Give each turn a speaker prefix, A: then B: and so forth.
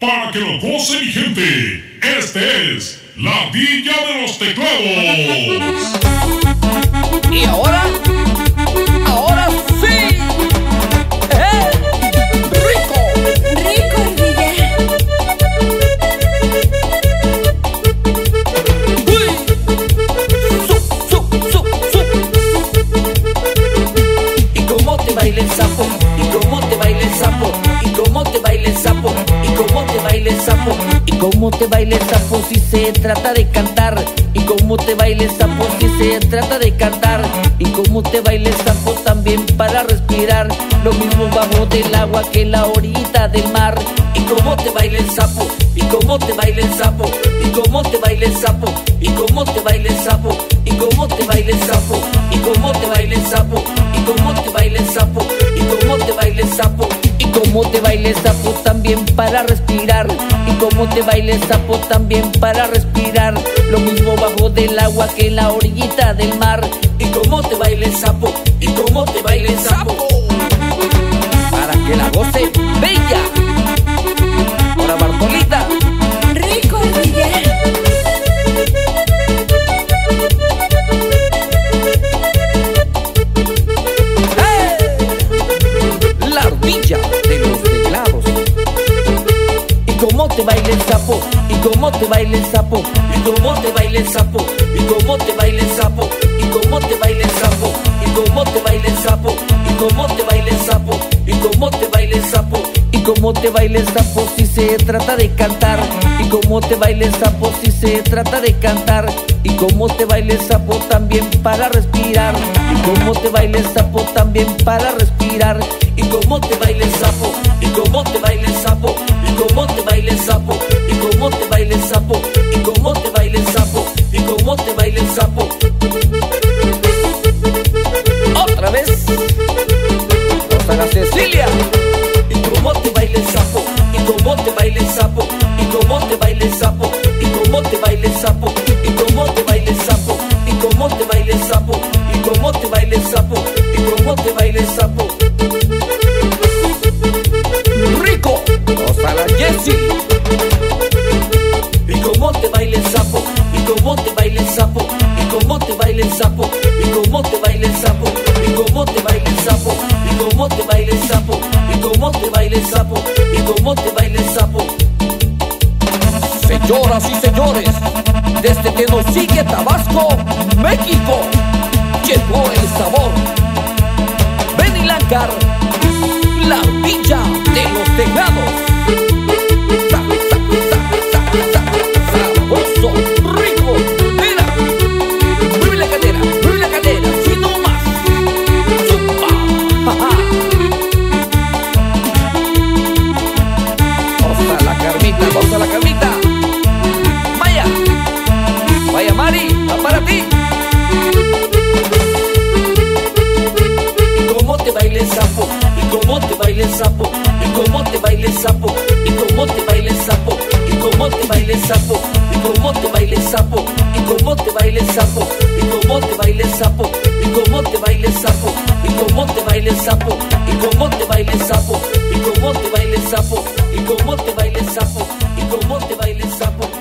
A: Para que lo goce mi gente, este es la Villa de los Teclados.
B: Y ahora sí. Rico
C: el Villa.
B: Y cómo te baila el sapo, y cómo te baila el sapo, y cómo te baila el sapo, y cómo te baila el sapo, y cómo te baila el sapo si se trata de cantar, y cómo te baila el sapo si se trata de cantar, y cómo te baila el sapo también para respirar, lo mismo bajo del agua que en la orilla del mar. Y cómo te baila el sapo, y cómo te baila el sapo, y cómo te baila el sapo, y cómo te baila el sapo, y cómo te baila el sapo, y cómo te baila el sapo, y cómo te baila el sapo, y cómo te baila el sapo, y cómo te baila el sapo también para respirar, y cómo te baila el sapo también para respirar, lo mismo bajo del agua que en la orillita del mar. Y cómo te baila el sapo, y cómo te baila el sapo, para que la goce bella. Ahora Bartolita.
C: Rico el Villa.
B: La ardilla de los teclados. Y cómo te baila el sapo, y cómo te baila el sapo, y cómo te baila el sapo, y cómo te baila el sapo, y cómo te baila el sapo, y cómo te baila el sapo, y cómo te baila el sapo, y cómo te baila el sapo, y cómo te baila el sapo si se trata de cantar, y cómo te baila el sapo si se trata de cantar, y cómo te baila el sapo también para respirar, y cómo te baila el sapo también para respirar, y cómo te baila el sapo, y cómo te baila el sapo, y cómo te baila el sapo, y cómo te baila el sapo, y cómo te baila el sapo, y cómo te baila el sapo. Otra vez, Rosa Cecilia. Y cómo te baila el sapo, y cómo te baila el sapo, y cómo te baila el sapo, y cómo te baila el sapo, y cómo te baila el sapo, y cómo te baila el sapo, y cómo te baila el sapo, y cómo te baila el sapo. Rico, Rosa Jessie. Y cómo te baila el sapo, y cómo te baila el sapo, y cómo te baila el sapo, y cómo te baila el sapo, y cómo te baila el sapo, y cómo te baila el sapo, y cómo te baila el sapo, y cómo te baila el sapo. Señoras y señores, desde que nos sigue Tabasco, México, llegó el sabor. Benny Lancar, la Villa de los Teclados. Sabroso, rico, mira, mueve la cadera, si no más. Zumba, jaja. Vamos a la Carmita. Vaya Mari, va para ti. Y cómo te baila el sapo, y cómo te baila el sapo, y cómo te baila el sapo, y cómo te baila el sapo, y cómo te baila el sapo, y cómo te baila el sapo, y cómo te baila el sapo, y cómo te baila el sapo, y cómo te baila el sapo, y cómo te baila el sapo, y cómo te baila el sapo, y cómo te baila el sapo, y cómo te baila el sapo, y cómo te baila el sapo.